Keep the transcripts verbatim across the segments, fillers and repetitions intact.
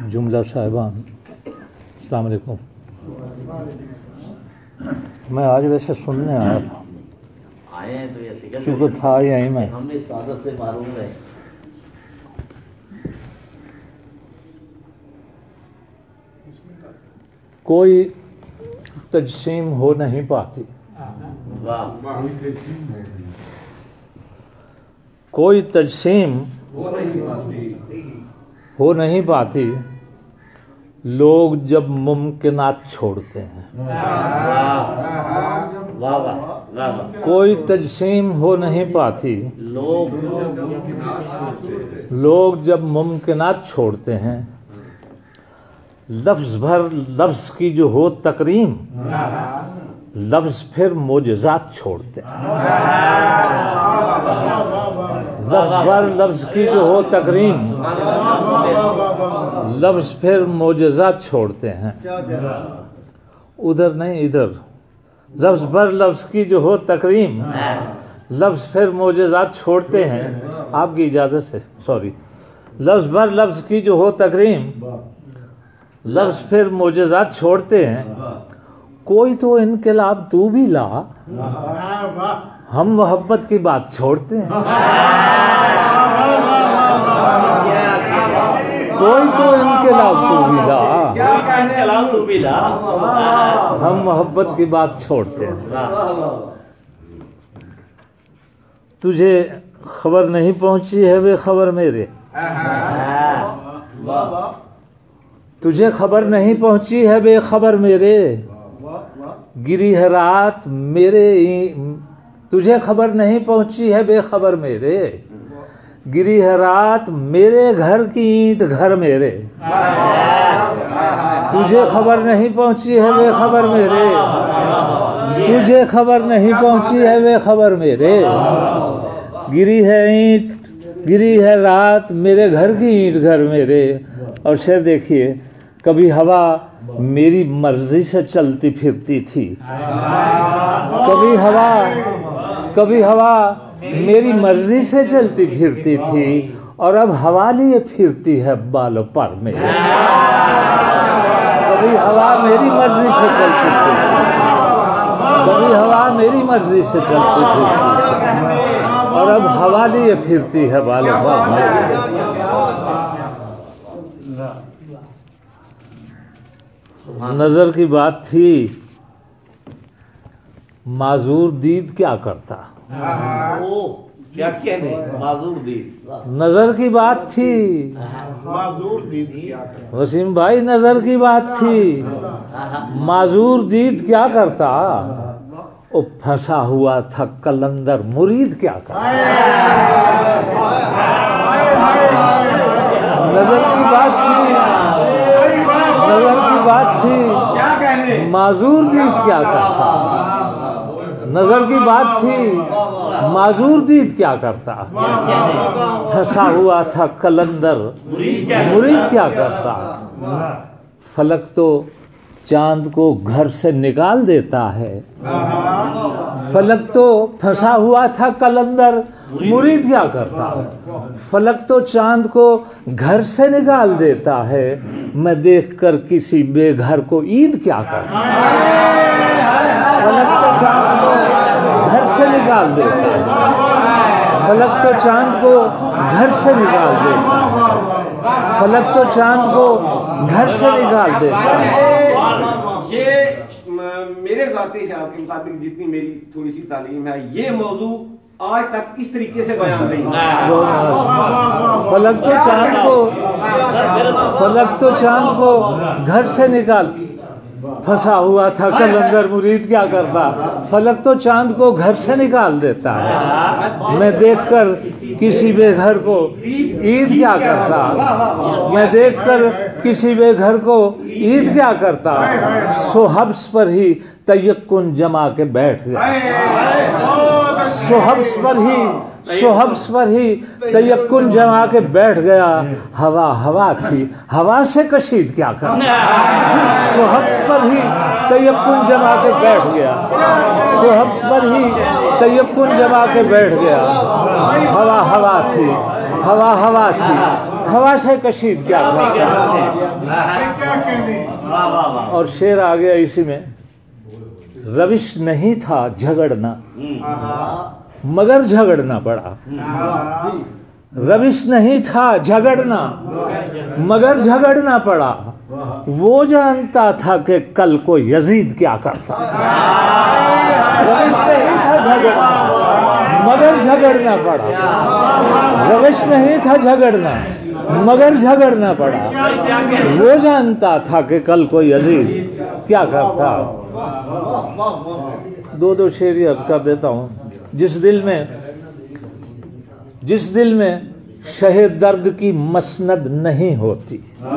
जुमला साहिबान, अस्सलाम वालेकुम। मैं आज वैसे सुनने आया था, आए हैं तो ये क्योंकि था यहीं में। हमने सादत से मालूम है। कोई तजसीम हो नहीं पाती, कोई तजसीम हो नहीं पाती लोग जब मुमकिनात छोड़ते हैं। वाह वाह वाह वाह। कोई तजसीम हो नहीं पाती लोग लोग जब मुमकिनात छोड़ते हैं। लफ्ज़ भर लफ्ज़ की जो हो तकरीम, लफ्ज़ फिर मोजज़ात छोड़ते हैं। लफ्ज़ भर लफ्ज़ की जो हो तकरीम, लफ्ज़ फिर मोजज़ात छोड़ते हैं। उधर नहीं इधर। लफ्ज़ भर लफ्ज़ की जो हो तकरीम, लफ्ज़ फिर मोजज़ात छोड़ते हैं। आपकी इजाज़त से, सॉरी। लफ्ज़ भर लफ्ज़ की जो हो तकरीम, लफ्ज़ फिर मोजज़ात छोड़ते हैं। कोई तो इनकलाब तू भी ला, हम मोहब्बत की बात छोड़ते हैं। कोई तो इनकलाब तू भी ला, तू भी ला, हम मोहब्बत की बात छोड़ते हैं। तुझे खबर नहीं पहुंची है वे खबर मेरे, तुझे खबर नहीं पहुंची है बेखबर मेरे। गिरी है रात मेरे, तुझे खबर नहीं पहुंची है बेखबर मेरे। गिरी है रात मेरे घर की ईंट घर मेरे। तुझे खबर नहीं पहुंची है बेखबर मेरे, तुझे खबर नहीं पहुंची है बेखबर मेरे। गिरी है ईंट, गिरी है रात मेरे घर की ईंट घर मेरे। और शेर देखिए, कभी हवा मेरी मर्जी से चलती फिरती थी, कभी हवा कभी हवा मेरी मर्जी से चलती फिरती थी, और अब हवा लिए फिरती है बालों पर मेरे। कभी हवा मेरी मर्जी से चलती फिरती, कभी हवा मेरी मर्जी से चलती फिरती, और अब हवा लिए फिरती है बालों पर मेरे। नजर की बात थी, माजूर दीद क्या करता। ओ क्या कहने, माजूर दीद। नजर की बात थी, माजूर दीद क्या करता। वसीम भाई, नजर की बात थी, माजूर दीद क्या करता। ओ फंसा हुआ था कलंदर मुरीद क्या करता। नजर की बात थी, नजर की बात थी, माजूर दीद क्या करता। नजर की बात थी, माजूर दीद क्या करता। फंसा हुआ था कलंदर मुरीद क्या करता। फलक तो चांद को घर से निकाल देता है, फलक तो फंसा हुआ था कलंदर मुरीद क्या करता। फलक तो चांद को घर से निकाल देता है, मैं देखकर किसी बेघर को ईद क्या करता। फलक तो चांद को घर से निकाल देता है, फलक तो चांद को घर से निकाल देता है, फलक तो चांद को घर से निकाल देता है। ये मेरे ज़ाती ख्याल के मुताबिक जितनी मेरी थोड़ी सी तालीम है, ये मौजू आज तक इस तरीके से बयान नहीं हुआ। फलक तो चांद को फलक तो चांद को घर से निकाल, फंसा हुआ था कलंदर मुरीद क्या करता। फलक तो चांद को घर से निकाल देता है, मैं देखकर किसी बेघर को ईद क्या करता। मैं देखकर किसी बेघर को ईद क्या करता। सोहब्स पर ही तयक्कुन जमा के बैठ गया, सोहब्स पर ही सोहब्स पर ही तयक्कुन जमा के बैठ गया। हवा हवा थी, हवा से कशीद क्या करता। सोहब्स पर ही तयक्कुन जमा के बैठ गया, सोहब्स पर ही तयक्कुन जमा के बैठ गया। हवा हवा थी, हवा हवा थी, हवा से कशीद क्या करता। और शेर आ गया इसी में, रविश नहीं था झगड़ना मगर झगड़ना पड़ा। रविश नहीं था झगड़ना मगर झगड़ना पड़ा। वो जानता था कि कल को यजीद क्या करता। रविश नहीं था झगड़ना मगर झगड़ना पड़ा। रविश नहीं था झगड़ना मगर झगड़ना पड़ा। वो जानता था कि कल को यजीद क्या करता। दो दो शेर ही अर्ज कर देता हूँ। जिस दिल में जिस दिल में शहे दर्द की मसनद नहीं होती,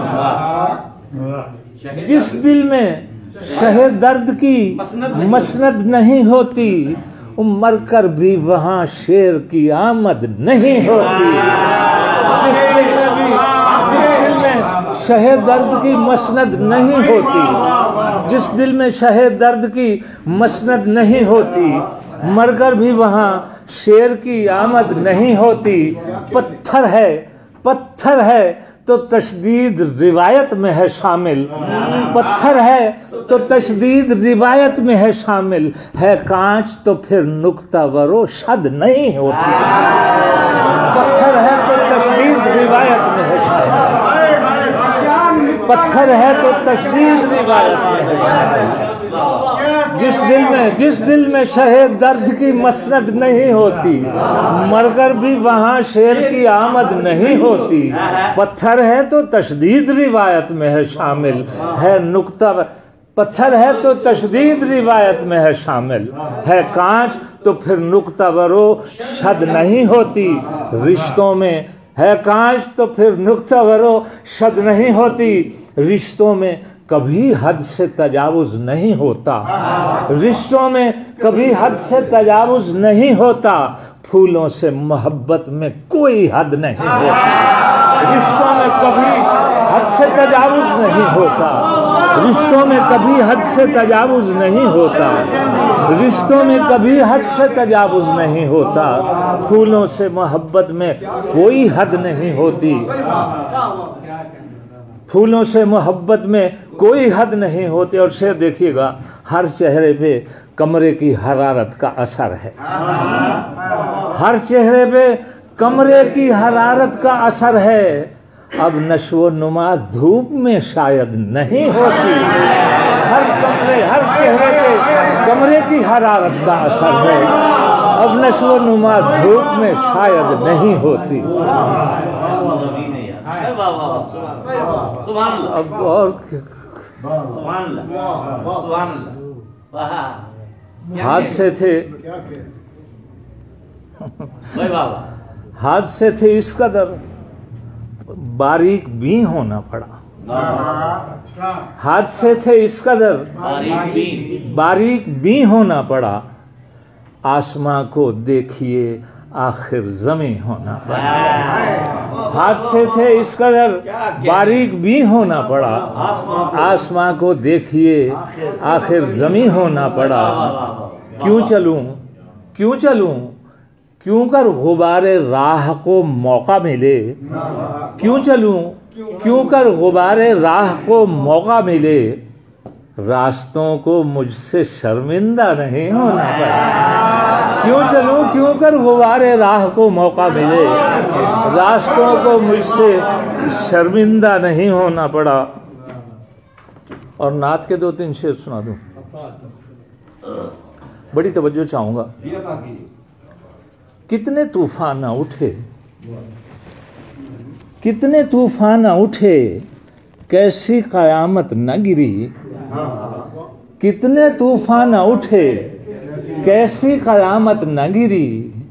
जिस दिल में शहे दर्द की मसनद नहीं होती, मर कर भी वहां शेर की आमद नहीं होती। जिस दिल में भी जिस दिल में शहे दर्द की मसनद नहीं होती, जिस दिल में शहे दर्द की मसनद नहीं होती, मरकर भी वहां शेर की आमद नहीं होती। पत्थर है पत्थर है तो तशदीद रिवायत में है शामिल। पत्थर है तो तशदीद रिवायत में है शामिल। है कांच तो फिर नुक्ता वरो शद नहीं होती। पत्थर है तो तशदीद रिवायत में है शामिल। पत्थर है तो तशदीद रिवायत में है शामिल। जिस दिल में जिस दिल में शहे दर्द की मसनद नहीं होती, मरकर भी वहां शेर की आमद नहीं होती। पत्थर है तो तशदीद रिवायत में है शामिल। है नुक्ता पत्थर है तो तशदीद रिवायत में है शामिल। है कांच तो फिर नुक्ता वरो शद नहीं होती। रिश्तों में है कांच तो फिर नुक्ता वरो शद नहीं होती। रिश्तों में कभी हद से तजावुज नहीं होता। रिश्तों में कभी हद से तजावुज नहीं होता। फूलों से मोहब्बत में कोई हद नहीं होती। रिश्तों में कभी हद से तजावुज नहीं होता। रिश्तों में कभी हद से तजावुज नहीं होता। रिश्तों में कभी हद से तजावुज नहीं होता। फूलों से मोहब्बत में कोई हद नहीं होती। फूलों से मोहब्बत में कोई हद नहीं होती। और शेर देखिएगा, हर चेहरे पे कमरे की हरारत का असर है। हर चेहरे पे कमरे की हरारत का असर है। अब नशो नुमा धूप में शायद नहीं होती। हर कमरे हर चेहरे पे कमरे की हरारत का असर है। अब नशो नुमा धूप में शायद नहीं होती। अब और हादसे थे हादसे थे इस कदर बारीक भी होना पड़ा। हादसे थे इस कदर बारीक भी होना पड़ा। आसमां को देखिए आखिर जमी होना पड़ा। हादसे थे इस कदर बारीक भी होना पड़ा। आसमां को देखिए आखिर जमी होना पड़ा। क्यों चलूं क्यों चलूं क्यों कर गुबारे राह को मौका मिले। क्यों चलूं क्यों कर गुबारे राह को मौका मिले। रास्तों को मुझसे शर्मिंदा नहीं होना पड़ा। क्यों चलूं क्यों कर गुबारे राह को मौका मिले। रास्तों को मुझसे शर्मिंदा नहीं होना पड़ा। और नात के दो तीन शेर सुना दूं, बड़ी तवज्जो चाहूंगा। कितने तूफान उठे कितने तूफान उठे कैसी कयामत न गिरी। कितने तूफान उठे कैसी कयामत न गिरी।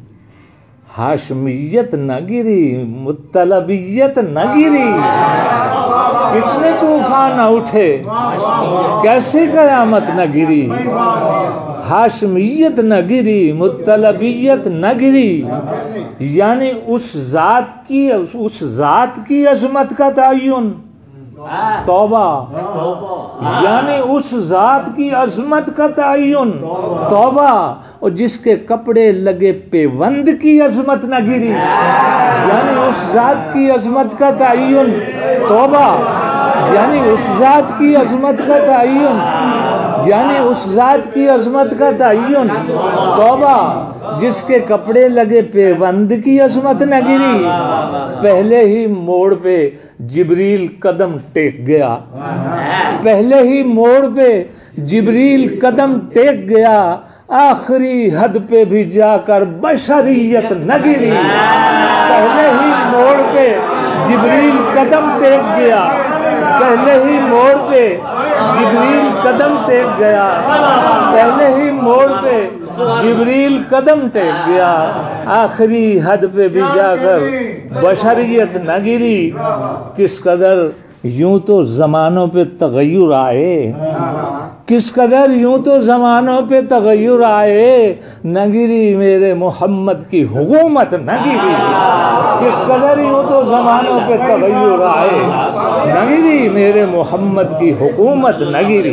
हाशमियत न गिरी मुत्तलबियत न गिरी। कितने तूफान उठे कैसी कयामत न गिरी। हाशमियत न गिरी मुत्तलबियत न गिरी। यानी उस जात की उस जात की अजमत का तयन तौबा यानी उस जात की अजमत का तयन, तौबा, और जिसके कपड़े लगे पेवंद की अजमत न गिरी, यानी उस जात की अजमत का तयन, तौबा यानी उस जात की अजमत का तयन, यानी उस जात की अजमत का तयन, तौबा जिसके कपड़े लगे पेवंद की अजमत न गिरी। पहले ही मोड़ पे जिब्रील कदम टेक गया, पहले ही मोड़ पे जिब्रील कदम टेक गया, आखिरी हद पे भी जाकर बशरियत न गिरी। पहले ही मोड़ पे जिब्रील कदम टेक गया, पहले ही मोड़ पे जिब्रील कदम टेक गया, पहले ही मोड़ पे जिब्रील कदम टेक गया, आखिरी हद पे भी जाकर बशरियत न गिरी। किस कदर यूं तो जमानों पे तगय्युर आए, किस कदर यूं तो जमानों पे तगय्युर आए, न गिरी मेरे मोहम्मद की हुकूमत न गिरी। किस कदर यूं तो जमानों पे तगय्युर आए, न गिरी मेरे मोहम्मद की हुकूमत न गिरी।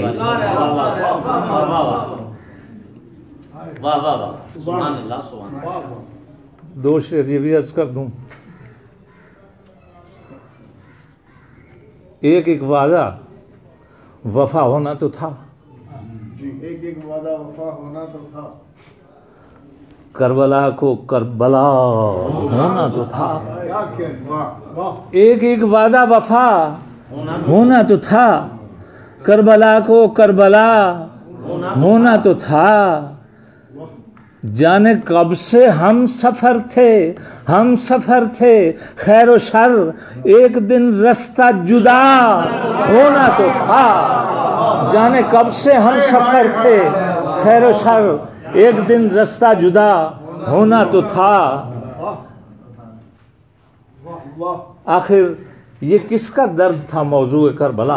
वाह वाह वाह, सुभान अल्लाह, सुभान अल्लाह। दो शेर ये भी अर्ज कर दूं। एक एक वादा वफा होना तो था, एक एक वादा वफा होना तो था, करबला को करबला होना तो था, एक एक वादा वफा होना तो था, करबला को करबला होना तो था। जाने कब से हम सफर थे, हम सफर थे, खैर व शर एक दिन रास्ता जुदा होना तो था। जाने कब से हम सफर थे, खैर व शर एक दिन रास्ता जुदा होना तो था। आखिर ये किसका दर्द था मौजूए करबला,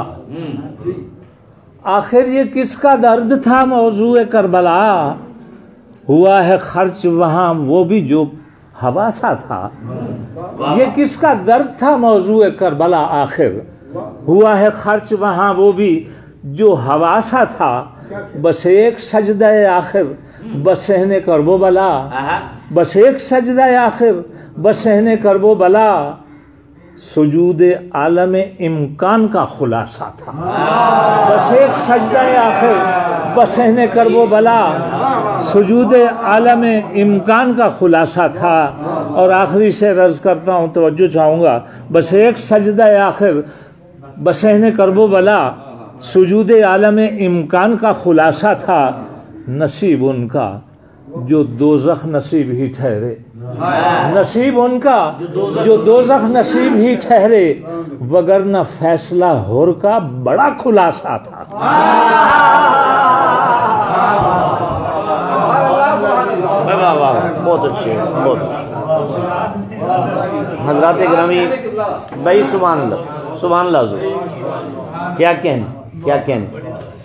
आखिर ये किसका दर्द था मौजूए करबला। हुआ है खर्च वहां वो भी जो हवासा था, ये किसका दर्द था मौजूए करबला। आखिर हुआ है खर्च वहां वो भी जो हवासा था, बस एक सजदा आखिर बसहने करबो बला, बस एक सजदा आखिर बसहने करबो बला। सुजूद आलम इम्कान का खुलासा था, बस एक सजदा आखिर बसहने करबो बला। सुजूद आलम इम्कान का खुलासा था। और आखिरी से अर्ज करता हूँ, तवज्जो चाहूँगा, बस एक सजदा आखिर बसहने करबो बला। सुजूद आलम इम्कान का खुलासा था। नसीब उनका जो दोज़ख नसीब ही ठहरे, नसीब उनका जो दोज़ख नसीब ही ठहरे, वगरना फैसला होर का बड़ा खुलासा था। वाह वाह, बहुत अच्छे, बहुत अच्छे। हजरात गिरामी भाई, सुभान अल्लाह, सुभान अल्लाह। क्या कहने, क्या कहने।